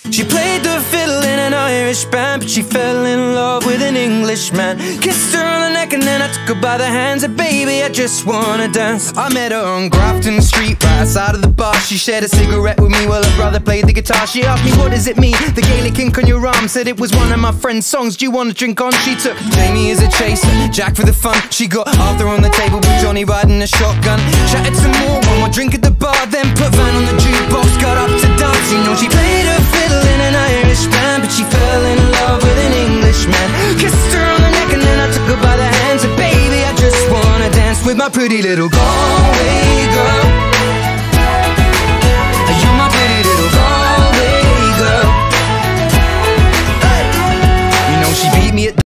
She played the fiddle in an Irish band, but she fell in love with an Englishman. Kissed her on the neck and then I took her by the hands. And baby, I just wanna dance. I met her on Grafton Street, right outside of the bar. She shared a cigarette with me while her brother played the guitar. She asked me, what does it mean, the Gaelic ink on your arm? Said it was one of my friend's songs. Do you want to drink on? She took Jamie as a chaser, Jack for the fun. She got Arthur on the table with Johnny riding a shotgun. Chatted some more, one more drink at the bar, then put Van on the jukebox, got up to dance. You know she played her fiddle in an Irish band, but she fell in love with an Englishman. Kissed her on the neck and then I took her by the hands. And baby, I just wanna dance with my pretty little Galway girl. You're my pretty little Galway girl. Hey. You know she beat me at